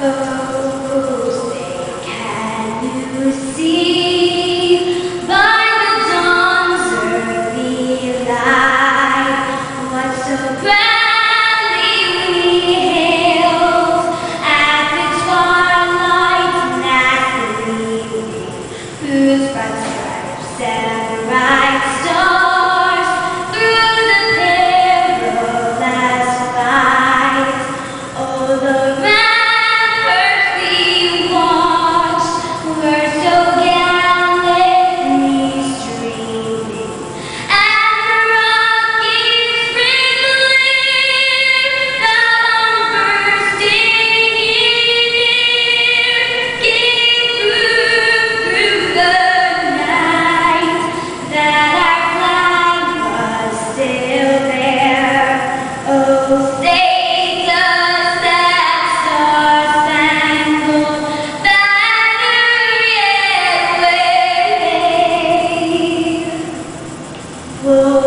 Oh, say, can you see by the dawn's early light what so proudly we hailed at the twilight's gleaming, whose bright stripes and bright stars through the perilous fight. Oh, the ramparts we watched were so gallantly streaming, and the rockets ring the bursting in air, gave proof through the night that our flag was still there. Oh, say does that Star Spangled Banner yet wave? Whoa.